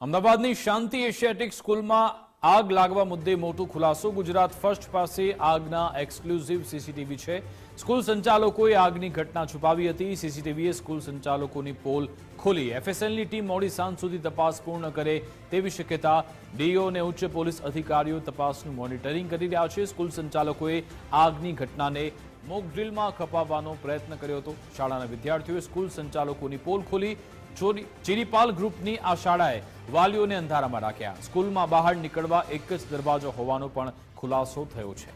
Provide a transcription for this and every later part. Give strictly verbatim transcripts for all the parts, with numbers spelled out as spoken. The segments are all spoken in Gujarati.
અમદાવાદની શાંતિ એશિયાટિક સ્કૂલમાં આગ લાગવા મુદ્દે મોટો ખુલાસો। ગુજરાત ફર્સ્ટ પાસે આગના એક્સક્લુઝિવ સીસીટીવી છે। સ્કૂલ સંચાલકોએ આગની ઘટના છુપાવી હતી। સીસીટીવીએ સ્કૂલ સંચાલકોની પોલ ખોલી। એફએસએલની ટીમ મોડી સાંજ સુધી તપાસ પૂર્ણ કરે તેવી શક્યતા। ડીઓ અને ઉચ્ચ પોલીસ અધિકારીઓ તપાસનું મોનિટરિંગ કરી રહ્યા છે। સ્કૂલ સંચાલકોએ આગની ઘટનાને મોક ડ્રીલમાં ખપાવવાનો પ્રયત્ન કર્યો હતો। શાળાના વિદ્યાર્થીઓએ સ્કૂલ સંચાલકોની પોલ ખોલી। ચિરીપાલ ગ્રુપની આ શાળાએ વાલીઓને અંધારામાં રાખ્યા। સ્કૂલમાં બહાર નીકળવા એક જ દરવાજો હોવાનો પણ ખુલાસો થયો છે।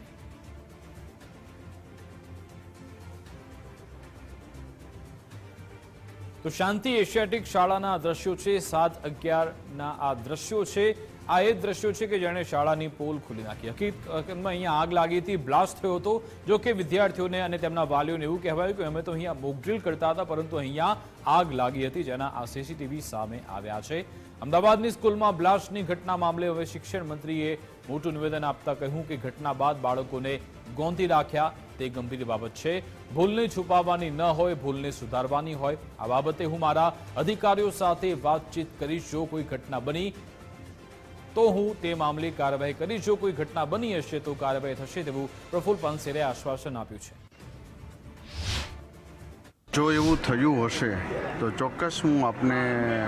તો શાંતિ એશિયાટિક શાળાના દ્રશ્યો છે। સાત અગિયાર ના આ દ્રશ્યો છે। આ એ દ્રશ્યો છે કે જેણે શાળાની પોલ ખોલી નાખી। હકીકતમાં અહીંયા આગ લાગી હતી, બ્લાસ્ટ થયો હતો। જો કે વિદ્યાર્થીઓને અને તેમના વાલીઓને એવું કહેવાયું કે અમે તો અહીંયા મોક ડ્રીલ કરતા હતા, પરંતુ અહીંયા આગ લાગી હતી, જેના આ સીસીટીવી સામે આવ્યા છે। અમદાવાદની સ્કૂલમાં બ્લાસ્ટની ઘટના મામલે હવે શિક્ષણ મંત્રીએ મોટું નિવેદન આપતા કહ્યું કે ઘટના બાદ બાળકોને ગોંધી રાખ્યા તે ગંભીર બાબત છે। ભૂલને છુપાવવાની ન હોય, ભૂલને સુધારવાની હોય। આ બાબતે હું મારા અધિકારીઓ સાથે વાતચીત કરીશ। જો કોઈ ઘટના બની તો હું તે મામલે કાર્યવાહી કરીશ। જો કોઈ ઘટના બની હશે તો કાર્યવાહી થશે તેવું પ્રફુલ્લ પાનસેરે આશ્વાસન આપ્યું છે। જો એવું થયું હશે તો ચોક્કસ હું આપને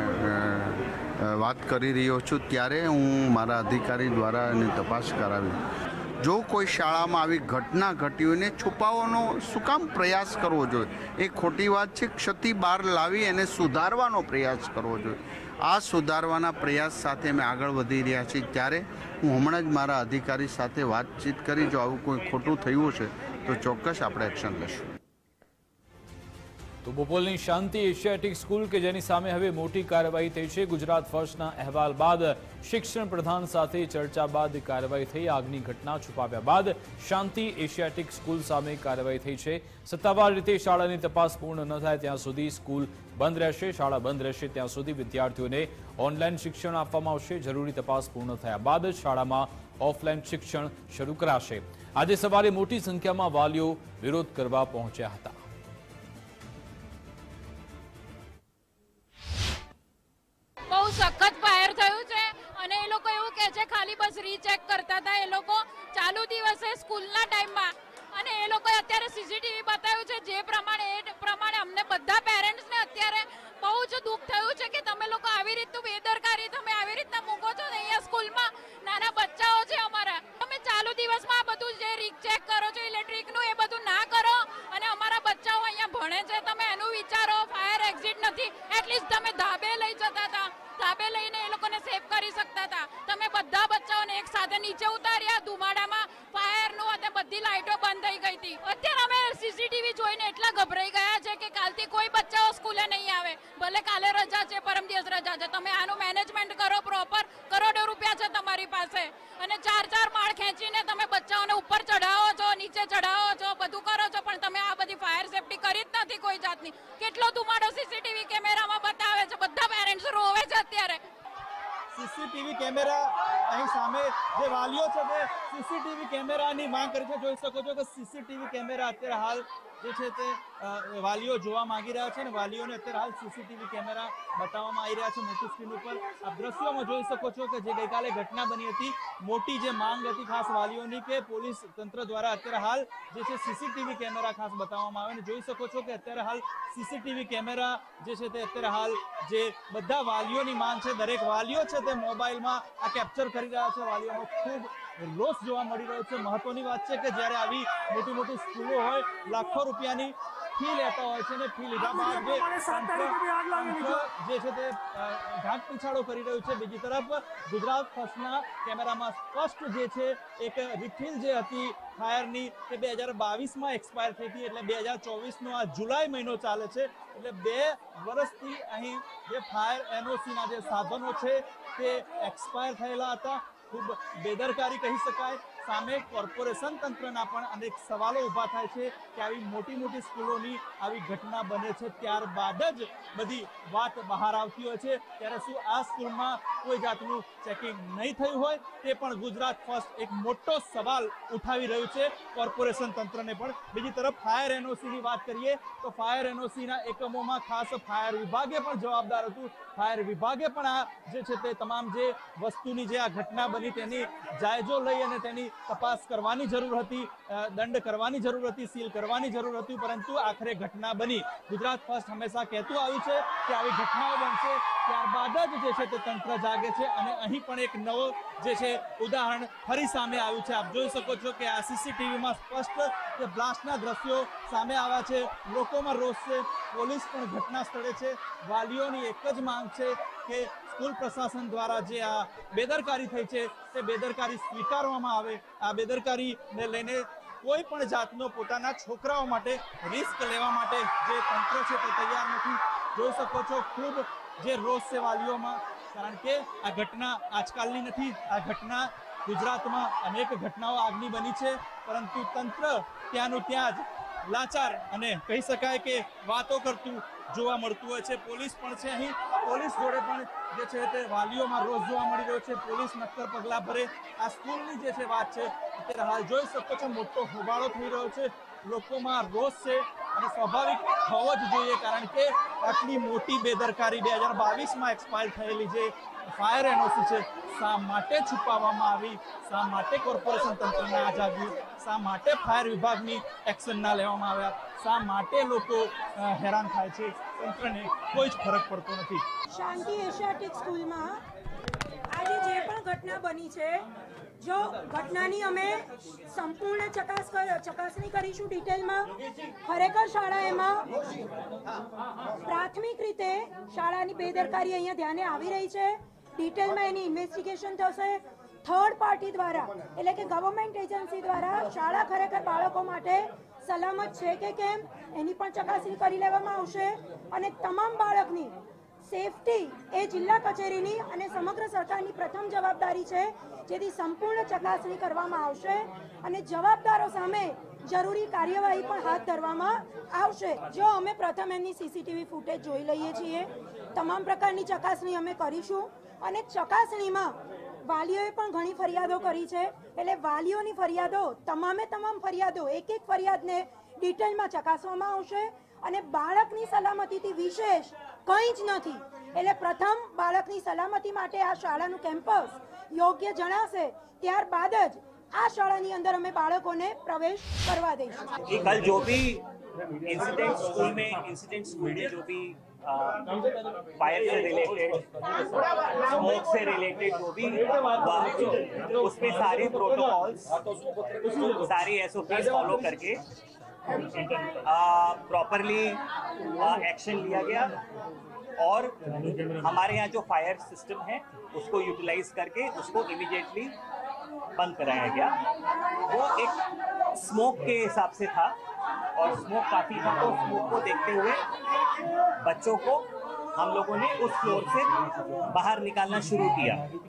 વાત કરી રહ્યો છું, ત્યારે હું મારા અધિકારી દ્વારા એની તપાસ કરાવી। જો કોઈ શાળામાં આવી ઘટના ઘટી હોય ને છુપાવવાનો શું કામ પ્રયાસ કરવો જોઈએ? એ ખોટી વાત છે। ક્ષતિ બહાર લાવી એને સુધારવાનો પ્રયાસ કરવો જોઈએ। આ સુધારવાના પ્રયાસ સાથે અમે આગળ વધી રહ્યા છીએ, ત્યારે હું હમણાં જ મારા અધિકારી સાથે વાતચીત કરી જો આવું કોઈ ખોટું થયું હશે તો ચોક્કસ આપણે એક્શન લઈશું। તો બોપલની શાંતિ એશિયાટિક સ્કૂલ કે જેની સામે હવે મોટી કાર્યવાહી થઈ છે। ગુજરાત ફર્સ્ટના અહેવાલ બાદ શિક્ષણ પ્રધાન સાથે ચર્ચા બાદ કાર્યવાહી થઈ। આગની ઘટના છુપાવ્યા બાદ શાંતિ એશિયાટિક સ્કૂલ સામે કાર્યવાહી થઈ છે। સત્તાવાર રીતે શાળાની તપાસ પૂર્ણ ન થાય ત્યાં સુધી સ્કૂલ બંધ રહેશે। શાળા બંધ રહેશે ત્યાં સુધી વિદ્યાર્થીઓને ઓનલાઈન શિક્ષણ આપવામાં આવશે। જરૂરી તપાસ પૂર્ણ થયા બાદ જ શાળામાં ઓફલાઈન શિક્ષણ શરૂ કરાશે। આજે સવારે મોટી સંખ્યામાં વાલીઓ વિરોધ કરવા પહોંચ્યા હતા। સખત ફાયર થયું છે અને એ લોકો એવું કહે છે ખાલી બસ રીચેક કરતા હતા એ લોકો ચાલુ દિવસે સ્કૂલના ટાઈમમાં, અને એ લોકોએ અત્યારે સીસીટીવી બતાવ્યું છે જે પ્રમાણે એ પ્રમાણે અમને બધા પેરેન્ટ્સને અત્યારે બહુ જ દુઃખ થયું છે કે તમે લોકો આવી રીતનું બેદરકારી તમે આવી રીતના મૂકો છો ને અહીંયા સ્કૂલમાં નાના બચ્ચાઓ છે અમારા। તમે ચાલુ દિવસમાં આ બધું જે રીચેક કરો છો ઇલેક્ટ્રિકનું એ બધું ના કરો અને અમારા બચ્ચાઓ અહીંયા ભણે છે, તમે એનું વિચારો। ફાયર એક્ઝિટ નથી, એટલીસ્ટ તમે ધાબે લઈ જતા હતા, ધાબે લઈને એ લોકોને સેફ કરી શકતા હતા। તમે બધા બચ્ચાઓને એક સાથે નીચે ઉતાર્યા ધુમાડામાં, ફાયરનું અને બધી લાઇટો બંધ થઈ ગઈ હતી। અત્યારે અમે સીસીટીવી જોઈને એટલા ગભરાઈ ગયા છે કે કાલથી કોઈ બચ્ચાઓ સ્કૂલે નહીં આવે, ભલે કાલે રજા છે, પરમ દિવસ રજા છે। તમે આનું મેનેજમેન્ટ કરો પ્રોપર, કરોડો રૂપિયા છે તમારી પાસે, અને ચાર ચાર માળ ખેંચીને તમે બચ્ચાઓને ઉપર ચઢાવો છો, નીચે ચઢાવો છો, બધું કરો છો, પણ તમે આ બધી ફાયર સેફટી કરી જ નથી કોઈ જાતની। કેટલો ધુમાડો સીસીટીવી કેમેરામાં બતાવે છે, બધા પેરેન્ટ્સ રોવે છે અત્યારે। સીસીટીવી કેમેરા અહીં સામે જે વાલીઓ છે તે સીસીટીવી કેમેરાની માંગ કરે છે। જોઈ શકો છો કે સીસીટીવી કેમેરા અત્યારે હાલ જે છે તે વાલીઓ જોવા માંગી રહ્યા છે, અને વાલીઓને અત્યારે હાલ સીસીટીવી કેમેરા બતાવવામાં આવી રહ્યા છે મોટી સ્ક્રીન ઉપર। આ દ્રશ્યોમાં જોઈ શકો છો કે જે ગઈકાલે ઘટના બની હતી, મોટી જે માંગ હતી ખાસ વાલીઓની કે પોલીસ તંત્ર દ્વારા અત્યારે હાલ જે છે સીસીટીવી કેમેરા ખાસ બતાવવામાં આવે, અને જોઈ શકો છો કે અત્યારે હાલ સીસીટીવી કેમેરા જે છે તે અત્યારે હાલ જે બધા વાલીઓની માંગ છે, દરેક વાલીઓ છે તે મોબાઈલમાં આ કેપ્ચર કરી રહ્યા છે। વાલીઓનો ખૂબ રોષ જોવા મળી રહ્યો છે। મહત્વની વાત છે કે જ્યારે આવી મોટી મોટી સ્કૂલો હોય, લાખો રૂપિયાની ફી લેતા હોય છે, અને ફી લીધા બાદ જે જે છે તે ઢાંક પીછાડો કરી રહ્યું છે। બીજી તરફ ગુજરાત ફર્સ્ટના કેમેરામાં સ્પષ્ટ જે છે એક રિફિલ જે હતી ફાયરની તે બે હજાર બાવીસમાં એક્સપાયર થઈ હતી, એટલે બે હજાર ચોવીસનો આ જુલાઈ મહિનો ચાલે છે, એટલે બે વર્ષથી અહીં જે ફાયર એનઓસીના જે સાધનો છે તે એક્સપાયર થયેલા હતા। ખૂબ બેદરકારી કહી શકાય। સામે કોર્પોરેશન તંત્રના પણ અનેક સવાલો ઊભા થાય છે કે આવી મોટી મોટી સ્કૂલોની આવી ઘટના બને છે ત્યારબાદ જ બધી વાત બહાર આવતી હોય છે, ત્યારે શું આ સ્કૂલમાં કોઈ જાતનું ચેકિંગ નહીં થયું હોય તે પણ ગુજરાત ફર્સ્ટ એક મોટો સવાલ ઉઠાવી રહ્યું છે કોર્પોરેશન તંત્રને પણ। બીજી તરફ ફાયર એનઓસીની વાત કરીએ તો ફાયર એનઓસીના એકમોમાં ખાસ ફાયર વિભાગે પણ જવાબદાર હતું, ફાયર વિભાગે પણ આ જે છે તે તમામ જે વસ્તુની જે આ ઘટના બની તેની જાયજો લઈ અને તેની તપાસ કરવાની જરૂર હતી, દંડ કરવાની જરૂર હતી, સીલ કરવાની જરૂર હતી, પરંતુ આખરે ઘટના બની. ગુજરાત ફર્સ્ટ હંમેશા કહેતું આવ્યું છે કે આવી ઘટનાઓ બનશે ત્યારબાદ જ જે છે તે તંત્ર જાગે છે, અને અહીં પણ એક નવો જે છે ઉદાહરણ ફરી સામે આવ્યું છે. આપ જોઈ શકો છો કે આ સીસીટીવીમાં સ્પષ્ટ જે બ્લાસ્ટના દ્રશ્યો સામે આવ્યા છે. લોકોમાં રોષ છે, પોલીસ પણ ઘટના સ્થળે છે. વાલીઓની એક જ માંગ છે કે સ્કૂલ પ્રશાસન દ્વારા જે આ બેદરકારી થઈ છે તે બેદરકારી સ્વીકારવામાં આવે. આ બેદરકારીને લઈને કોઈ પણ જાતનો પોતાના છોકરાઓ માટે રિસ્ક લેવા માટે જે તંત્ર છે તે તૈયાર નથી. જોઈ શકો છો ખૂબ જે રોષ છે વાલીઓમાં, કારણ કે આ ઘટના આજકાલની નથી. આ ઘટના ગુજરાતમાં અનેક ઘટનાઓ આગની બની છે, પરંતુ તંત્ર ત્યાંનું ત્યાં જ લાચાર અને કહી શકાય કે વાતો કરતું જોવા મળતું હોય છે. પોલીસ પણ છે અહીં, પોલીસ જોડે પણ જે છે તે વાલીઓમાં રોષ જોવા મળી રહ્યો છે. પોલીસ નક્કર પગલાં ભરે. આ સ્કૂલની જે છે વાત છે અત્યારે હાલ જોઈ શકો છો મોટો હોબાળો થઈ રહ્યો છે, લોકોમાં રોષ છે અને સ્વાભાવિક હોવો જ જોઈએ, કારણ કે આટલી મોટી બેદરકારી બે હજાર બાવીસમાં એક્સપાયર થયેલી જે ફાયર એનઓસી છે શા માટે છુપાવવામાં આવી, શા માટે કોર્પોરેશન તંત્ર ના જાગ્યું, શા માટે ફાયર વિભાગની એક્શન ના લેવામાં આવ્યા, શા માટે લોકો હેરાન થાય છે, તંત્રને કોઈ જ ફરક પડતો નથી. શાંતિ એશિયાટિક સ્કૂલમાં આજે જે પણ ઘટના બની છે, જો ઘટનાની અમે સંપૂર્ણ ચકાસ ચકાસણી કરીશું ડિટેલમાં. ખરેખર શાળા એમાં પ્રાથમિક રીતે શાળાની બેદરકારી અહીંયા ધ્યાને આવી રહી છે. ડિટેલમાં એની ઇન્વેસ્ટિગેશન થશે. થર્ડ પાર્ટી દ્વારા એટલે કે ગવર્મેન્ટ એજન્સી દ્વારા શાળા ખરેખર બાળકો માટે સલામત છે કે કેમ એની પણ ચકાસણી કરી લેવામાં આવશે, અને તમામ બાળકની સેફટી એ જિલ્લા કચેરીની અને સમગ્ર સરકારની પ્રથમ જવાબદારી છે, જેથી સંપૂર્ણ ચકાસણી કરવામાં આવશે અને જવાબદારો સામે જરૂરી કાર્યવાહી પણ હાથ ધરવામાં આવશે. જો અમે પ્રથમ એમની સીસીટીવી ફૂટેજ જોઈ લઈએ છીએ, તમામ પ્રકારની ચકાસણી અમે કરીશું, અને ચકાસણીમાં વાલીઓએ પણ ઘણી ફરિયાદો કરી છે, એટલે વાલીઓની ફરિયાદો તમામે તમામ ફરિયાદો એક એક ફરિયાદને ડિટેલમાં ચકાસવામાં આવશે, અને બાળકની સલામતીથી વિશેષ કંઈ જ નથી. એટલે પ્રથમ બાળકની સલામતી માટે આ શાળાનું કેમ્પસ યોગ્ય જણાશે, ત્યારબાદ જ આ શાળાની અંદર અમે બાળકોને પ્રવેશ કરવા દઈશું. कल जो भी इंसिडेंट स्कूल में इंसिडेंट स्कूल में जो भी फायर से रिलेटेड, स्मोक से रिलेटेड जो भी हुआ, उसमें सारे प्रोटोकॉल्स, सारे एसओपीज फॉलो करके प्रॉपरली एक्शन लिया गया, और हमारे यहाँ जो फायर सिस्टम है उसको यूटिलाइज करके उसको इमीडिएटली बंद कराया गया. वो एक स्मोक के हिसाब से था, और स्मोक काफ़ी था, तो स्मोक को देखते हुए बच्चों को हम लोगों ने उस फ्लोर से बाहर निकालना शुरू किया.